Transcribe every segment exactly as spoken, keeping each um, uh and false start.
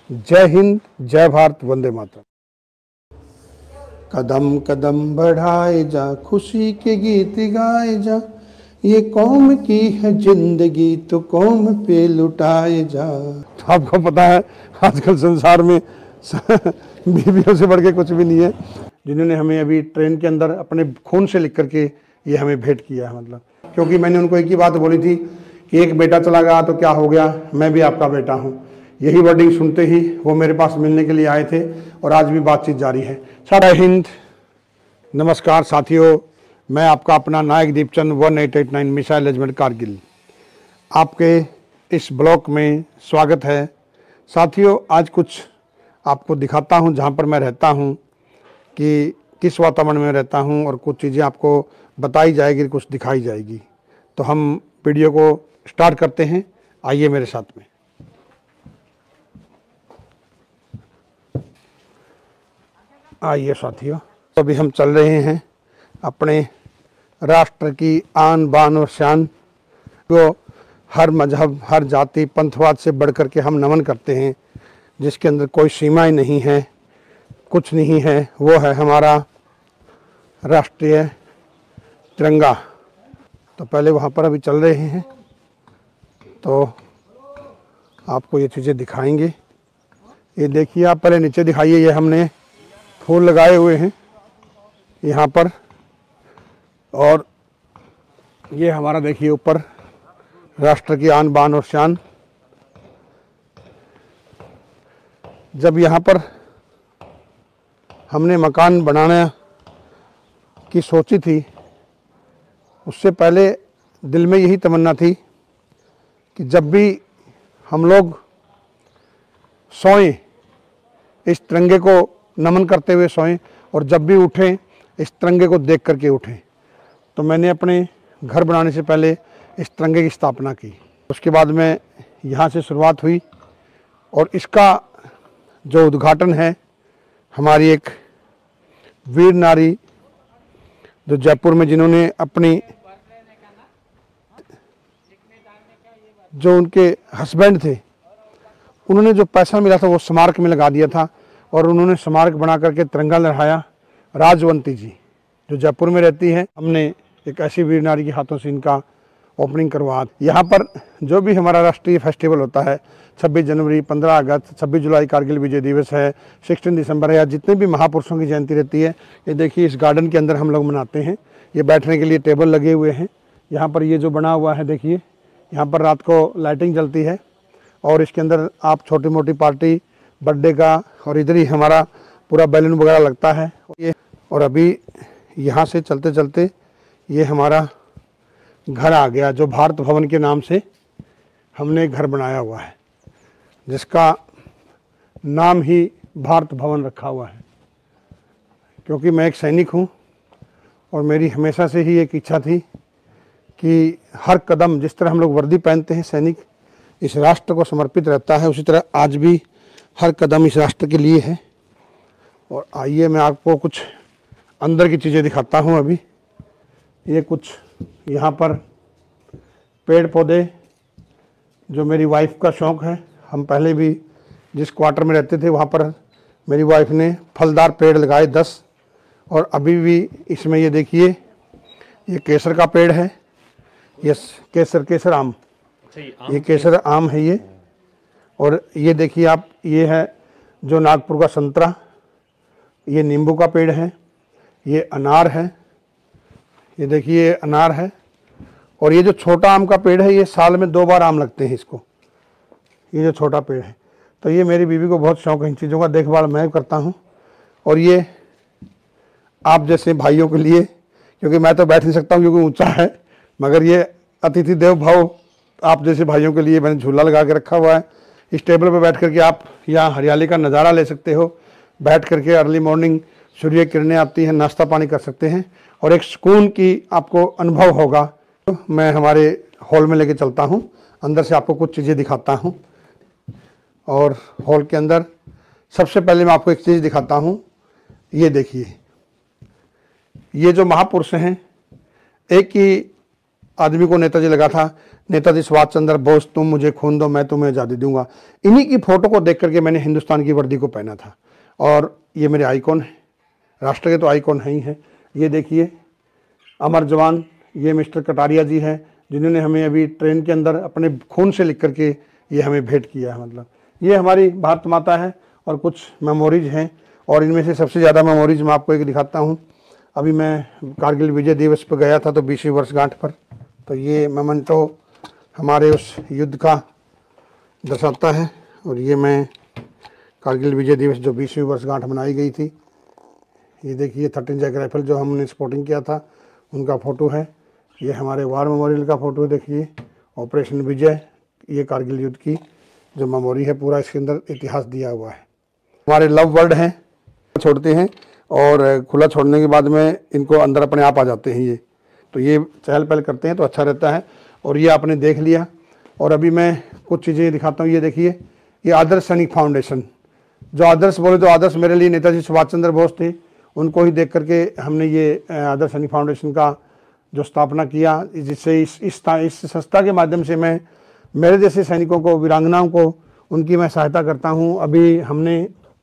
जय हिंद, जय भारत, वंदे मातरम। कदम कदम बढ़ाए जा, खुशी के गीत गाए जा, ये कौम की है जिंदगी तो कौम पे लुटाए जा। तो आपको पता है आजकल संसार में बीवियों से बढ़ के कुछ भी नहीं है, जिन्होंने हमें अभी ट्रेन के अंदर अपने खून से लिख करके ये हमें भेंट किया है। मतलब क्योंकि मैंने उनको एक ही बात बोली थी कि एक बेटा चला गया तो क्या हो गया, मैं भी आपका बेटा हूँ। यही वर्डिंग सुनते ही वो मेरे पास मिलने के लिए आए थे और आज भी बातचीत जारी है। जय हिंद, नमस्कार साथियों, मैं आपका अपना Naik Deepchand one eight eight nine missile regiment Kargil आपके इस ब्लॉक में स्वागत है। साथियों, आज कुछ आपको दिखाता हूं जहां पर मैं रहता हूं कि किस वातावरण में रहता हूं और कुछ चीज़ें आपको बताई जाएगी, कुछ दिखाई जाएगी। तो हम वीडियो को स्टार्ट करते हैं, आइए मेरे साथ में। आइए साथियों, तो अभी हम चल रहे हैं अपने राष्ट्र की आन बान और शान को हर मजहब, हर जाति, पंथवाद से बढ़कर के हम नमन करते हैं, जिसके अंदर कोई सीमाएं नहीं है, कुछ नहीं है। वो है हमारा राष्ट्रीय तिरंगा। तो पहले वहाँ पर अभी चल रहे हैं तो आपको ये चीज़ें दिखाएंगे। ये देखिए, आप पहले नीचे दिखाइए। ये हमने फूल लगाए हुए हैं यहाँ पर, और ये हमारा देखिए ऊपर राष्ट्र की आन बान और शान। जब यहाँ पर हमने मकान बनाने की सोची थी, उससे पहले दिल में यही तमन्ना थी कि जब भी हम लोग सोएं इस तिरंगे को नमन करते हुए सोएं, और जब भी उठें इस तिरंगे को देख करके उठें। तो मैंने अपने घर बनाने से पहले इस तिरंगे की स्थापना की। उसके बाद में यहाँ से शुरुआत हुई, और इसका जो उद्घाटन है हमारी एक वीर नारी जो जयपुर में, जिन्होंने अपनी, जो उनके हस्बैंड थे, उन्होंने जो पैसा मिला था वो स्मारक में लगा दिया था, और उन्होंने स्मारक बना करके तिरंगा लहराया। राजवंती जी जो जयपुर में रहती है, हमने एक ऐसी वीर नारी के हाथों से इनका ओपनिंग करवा। यहाँ पर जो भी हमारा राष्ट्रीय फेस्टिवल होता है, छब्बीस जनवरी, पंद्रह अगस्त, छब्बीस जुलाई कारगिल विजय दिवस है, सोलह दिसंबर है, या जितने भी महापुरुषों की जयंती रहती है, ये देखिए इस गार्डन के अंदर हम लोग मनाते हैं। ये बैठने के लिए टेबल लगे हुए हैं। यहाँ पर ये जो बना हुआ है देखिए, यहाँ पर रात को लाइटिंग जलती है, और इसके अंदर आप छोटी मोटी पार्टी, बर्थडे का, और इधर ही हमारा पूरा बैलून वगैरह लगता है। ये और अभी यहाँ से चलते चलते ये हमारा घर आ गया, जो भारत भवन के नाम से हमने घर बनाया हुआ है, जिसका नाम ही भारत भवन रखा हुआ है। क्योंकि मैं एक सैनिक हूँ, और मेरी हमेशा से ही एक इच्छा थी कि हर कदम, जिस तरह हम लोग वर्दी पहनते हैं, सैनिक इस राष्ट्र को समर्पित रहता है, उसी तरह आज भी हर कदम इस राष्ट्र के लिए है। और आइए मैं आपको कुछ अंदर की चीज़ें दिखाता हूँ। अभी ये कुछ यहाँ पर पेड़ पौधे, जो मेरी वाइफ का शौक़ है। हम पहले भी जिस क्वार्टर में रहते थे वहाँ पर मेरी वाइफ ने फलदार पेड़ लगाए दस, और अभी भी इसमें ये देखिए, ये केसर का पेड़ है। ये केसर केसर आम, ये केसर आम है ये। और ये देखिए आप, ये है जो नागपुर का संतरा, ये नींबू का पेड़ है, ये अनार है, ये देखिए अनार है। और ये जो छोटा आम का पेड़ है, ये साल में दो बार आम लगते हैं इसको, ये जो छोटा पेड़ है। तो ये मेरी बीवी को बहुत शौक है इन चीज़ों का, देखभाल मैं करता हूँ। और ये आप जैसे भाइयों के लिए, क्योंकि मैं तो बैठ नहीं सकता हूँ क्योंकि ऊंचा है, मगर ये अतिथि देव भाव आप जैसे भाइयों के लिए मैंने झूला लगा के रखा हुआ है। इस टेबल पर बैठ करके आप यहाँ हरियाली का नज़ारा ले सकते हो। बैठ करके अर्ली मॉर्निंग सूर्य किरणें आती हैं, नाश्ता पानी कर सकते हैं, और एक सुकून की आपको अनुभव होगा। तो मैं हमारे हॉल में लेके चलता हूँ, अंदर से आपको कुछ चीज़ें दिखाता हूँ। और हॉल के अंदर सबसे पहले मैं आपको एक चीज़ दिखाता हूँ। ये देखिए, ये जो महापुरुष हैं, एक ही आदमी को नेताजी लगा था, नेताजी सुभाष चंद्र बोस, तुम मुझे खून दो मैं तुम्हें आज़ादी दूंगा। इन्हीं की फ़ोटो को देख करके मैंने हिंदुस्तान की वर्दी को पहना था। और ये मेरे आइकॉन है, राष्ट्र के तो आइकॉन है ही हैं। ये देखिए अमर जवान, ये मिस्टर कटारिया जी हैं, जिन्होंने हमें अभी ट्रेन के अंदर अपने खून से लिख करके ये हमें भेंट किया है। मतलब ये हमारी भारत माता है और कुछ मेमोरीज हैं, और इनमें से सबसे ज़्यादा मेमोरीज मैं आपको एक दिखाता हूँ। अभी मैं कारगिल विजय दिवस पर गया था तो बीसवीं वर्षगांठ पर, तो ये मोमेंटो हमारे उस युद्ध का दर्शाता है। और ये मैं कारगिल विजय दिवस जो बीसवीं वर्षगांठ मनाई गई थी, ये देखिए थर्टीन जैक राइफल जो हमने स्पोर्टिंग किया था उनका फ़ोटो है। ये हमारे वार मेमोरियल का फ़ोटो देखिए, ऑपरेशन विजय, ये कारगिल युद्ध की जो मेमोरी है, पूरा इसके अंदर इतिहास दिया हुआ है। हमारे लव बर्ड हैं, छोड़ते हैं और खुला छोड़ने के बाद में इनको अंदर अपने आप आ जाते हैं। ये तो ये चहल पहल करते हैं तो अच्छा रहता है। और ये आपने देख लिया, और अभी मैं कुछ चीज़ें दिखाता हूँ। ये देखिए, ये आदर्श सैनिक फाउंडेशन, जो आदर्श बोले तो आदर्श मेरे लिए नेताजी सुभाष चंद्र बोस थे, उनको ही देख करके हमने ये आदर्श सैनिक फाउंडेशन का जो स्थापना किया, जिससे इस इस, इस संस्था के माध्यम से मैं मेरे जैसे सैनिकों को, वीरांगनाओं को, उनकी मैं सहायता करता हूं। अभी हमने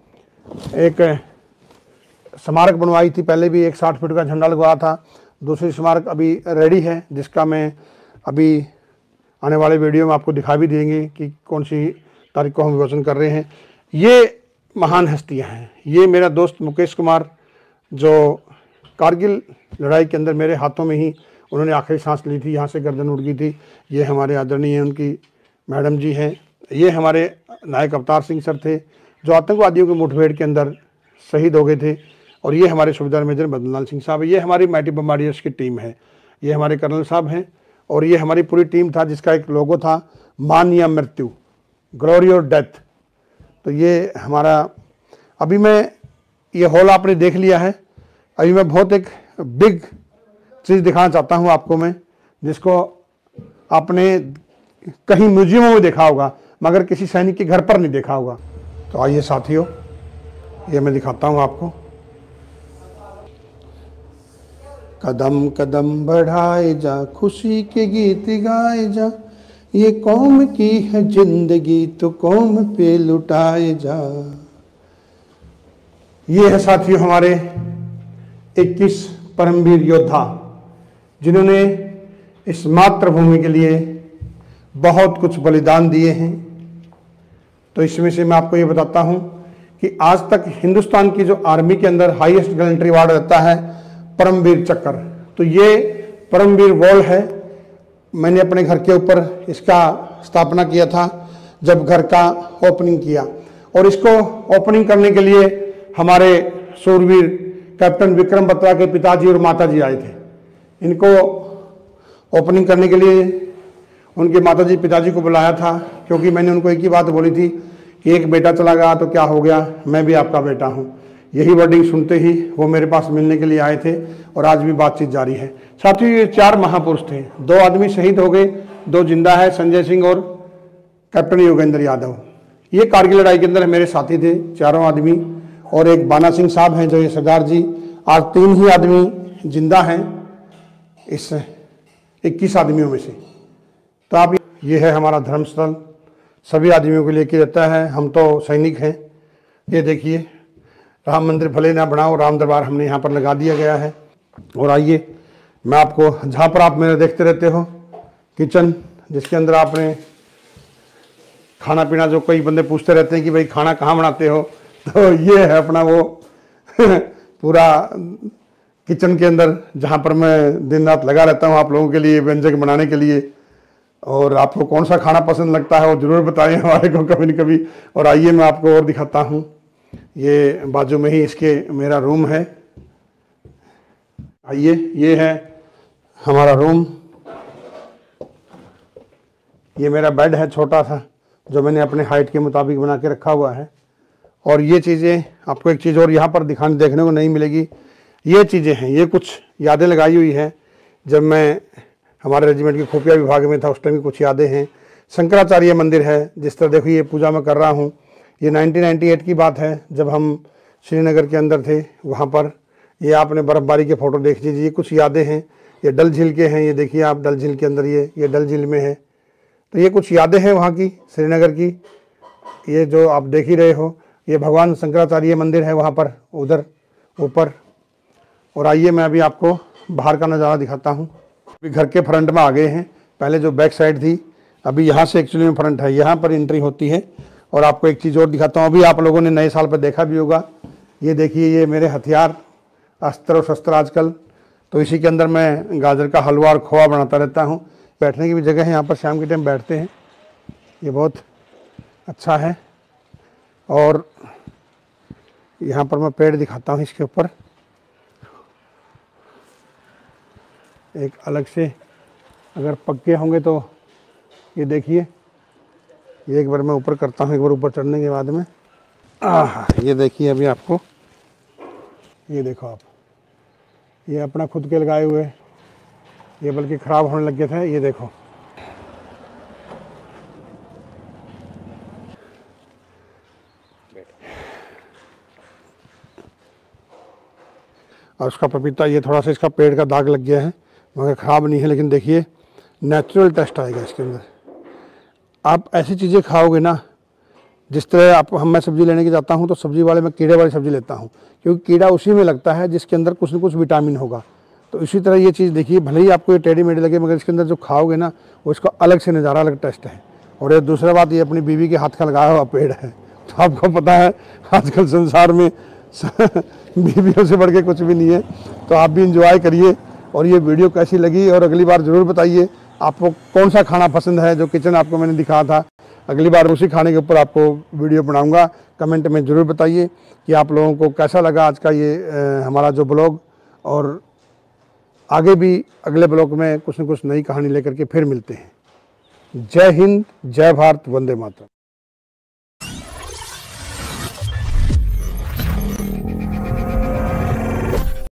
एक स्मारक बनवाई थी, पहले भी एक साठ फीट का झंडा लगवाया था, दूसरी स्मारक अभी रेडी है, जिसका मैं अभी आने वाले वीडियो में आपको दिखा भी देंगे कि कौन सी तारीख को हम विमोचन कर रहे हैं। ये महान हस्तियां हैं। ये मेरा दोस्त मुकेश कुमार, जो कारगिल लड़ाई के अंदर मेरे हाथों में ही उन्होंने आखिरी सांस ली थी, यहाँ से गर्दन उड़ गई थी। ये हमारे आदरणीय उनकी मैडम जी हैं। ये हमारे नायक अवतार सिंह सर थे, जो आतंकवादियों की मुठभेड़ के अंदर शहीद हो गए थे। और ये हमारे सूबेदार मेजर बदन लाल सिंह साहब, ये हमारी माइटी बम्बार्डियर्स की टीम है। ये हमारे कर्नल साहब हैं, और ये हमारी पूरी टीम था, जिसका एक लोगो था, मान या मृत्यु, ग्लोरी और डेथ। तो ये हमारा, अभी मैं ये हॉल आपने देख लिया है। अभी मैं बहुत एक बिग चीज़ दिखाना चाहता हूँ आपको मैं, जिसको आपने कहीं म्यूजियमों में देखा होगा मगर किसी सैनिक के घर पर नहीं देखा होगा। तो आइए साथियों, ये मैं दिखाता हूँ आपको। कदम कदम बढ़ाए जा, खुशी के गीत गाए जा, ये कौम की है जिंदगी तो कौम पे लुटाए जा। ये है साथियों हमारे इक्कीस परमवीर योद्धा, जिन्होंने इस मातृभूमि के लिए बहुत कुछ बलिदान दिए हैं। तो इसमें से मैं आपको ये बताता हूं कि आज तक हिंदुस्तान की जो आर्मी के अंदर हाईएस्ट गैलेंट्री अवार्ड रहता है परमवीर चक्र, तो ये परमवीर वॉल है। मैंने अपने घर के ऊपर इसका स्थापना किया था जब घर का ओपनिंग किया, और इसको ओपनिंग करने के लिए हमारे सूरवीर कैप्टन विक्रम बत्रा के पिताजी और माताजी आए थे। इनको ओपनिंग करने के लिए उनके माताजी पिताजी को बुलाया था, क्योंकि मैंने उनको एक ही बात बोली थी कि एक बेटा चला गया तो क्या हो गया, मैं भी आपका बेटा हूं। यही वर्डिंग सुनते ही वो मेरे पास मिलने के लिए आए थे, और आज भी बातचीत जारी है। साथियों, ये चार महापुरुष थे, दो आदमी शहीद हो गए, दो जिंदा है, संजय सिंह और कैप्टन योगेंद्र यादव। ये कारगिल लड़ाई के अंदर मेरे साथी थे, चारों आदमी। और एक बाना सिंह साहब हैं जो ये सरदार जी। आज तीन ही आदमी जिंदा हैं इस इक्कीस आदमियों में से। तो आप, ये है हमारा धर्मस्थल, सभी आदमियों को लेके रहता है। हम तो सैनिक हैं। ये देखिए, राम मंदिर भले ना बनाओ, राम दरबार हमने यहाँ पर लगा दिया गया है। और आइए मैं आपको, जहाँ पर आप मेरे देखते रहते हो, किचन, जिसके अंदर आपने खाना पीना, जो कई बंदे पूछते रहते हैं कि भाई खाना कहाँ बनाते हो, तो ये है अपना वो पूरा किचन के अंदर, जहाँ पर मैं दिन रात लगा रहता हूँ आप लोगों के लिए व्यंजन बनाने के लिए। और आपको कौन सा खाना पसंद लगता है वो ज़रूर बताएं हमारे को कभी न कभी। और आइए मैं आपको और दिखाता हूँ। ये बाजू में ही इसके मेरा रूम है। आइए, ये है हमारा रूम। ये मेरा बेड है छोटा सा, जो मैंने अपने हाइट के मुताबिक बना के रखा हुआ है। और ये चीज़ें आपको एक चीज़ और यहाँ पर दिखाने देखने को नहीं मिलेगी। ये चीज़ें हैं, ये कुछ यादें लगाई हुई हैं। जब मैं हमारे रेजिमेंट के खुफिया विभाग में था उस टाइम की कुछ यादें हैं। शंकराचार्य मंदिर है, जिस तरह देखो ये पूजा मैं कर रहा हूँ। ये नाइनटीन नाइंटी एट की बात है, जब हम श्रीनगर के अंदर थे वहाँ पर। ये आपने बर्फ़बारी के फ़ोटो देख लीजिए, कुछ यादें हैं। ये डल झील के हैं, ये देखिए आप डल झील के अंदर ये ये डल झील में है। तो ये कुछ यादें हैं वहाँ की, श्रीनगर की। ये जो आप देख ही रहे हो, ये भगवान शंकराचार्य मंदिर है वहाँ पर उधर ऊपर। और आइए मैं अभी आपको बाहर का नज़ारा दिखाता हूँ। अभी घर के फ्रंट में आ गए हैं, पहले जो बैक साइड थी अभी यहाँ से एक्चुअली में फ्रंट है, यहाँ पर एंट्री होती है। और आपको एक चीज़ और दिखाता हूँ, अभी आप लोगों ने नए साल पर देखा भी होगा, ये देखिए ये मेरे हथियार, अस्त्र और शस्त्र आजकल। तो इसी के अंदर मैं गाजर का हलवा और खोआ बनाता रहता हूँ। बैठने की भी जगह है यहाँ पर, शाम के टाइम बैठते हैं, ये बहुत अच्छा है। और यहाँ पर मैं पेड़ दिखाता हूँ, इसके ऊपर एक अलग से अगर पक्के होंगे तो ये देखिए, ये एक बार मैं ऊपर करता हूँ, एक बार ऊपर चढ़ने के बाद में आह ये देखिए अभी आपको, ये देखो आप, ये अपना खुद के लगाए हुए, ये बल्कि ख़राब होने लगे थे, ये देखो। और उसका पपीता, ये थोड़ा सा इसका पेड़ का दाग लग गया है मगर ख़राब नहीं है। लेकिन देखिए नेचुरल टेस्ट आएगा इसके अंदर। आप ऐसी चीज़ें खाओगे ना, जिस तरह आप हम मैं सब्ज़ी लेने के जाता हूँ तो सब्ज़ी वाले में कीड़े वाली सब्ज़ी लेता हूँ, क्योंकि कीड़ा उसी में लगता है जिसके अंदर कुछ न कुछ विटामिन होगा। तो इसी तरह ये चीज़ देखिए, भले ही आपको ये टेढ़ी मेढ़ी लगे मगर इसके अंदर जो खाओगे ना वो इसका अलग से नज़ारा, अलग टेस्ट है। और ये दूसरा बात, ये अपनी बीवी के हाथ का लगाया हुआ पेड़ है। तो आपको पता है आजकल संसार में बीवियों से बढ़ के कुछ भी नहीं है। तो आप भी इंजॉय करिए। और ये वीडियो कैसी लगी और अगली बार ज़रूर बताइए आपको कौन सा खाना पसंद है। जो किचन आपको मैंने दिखाया था, अगली बार उसी खाने के ऊपर आपको वीडियो बनाऊंगा। कमेंट में ज़रूर बताइए कि आप लोगों को कैसा लगा आज का ये आ, हमारा जो ब्लॉग। और आगे भी अगले ब्लॉग में कुछ न कुछ नई कहानी लेकर के फिर मिलते हैं। जय हिंद, जय भारत, वंदे मातरम।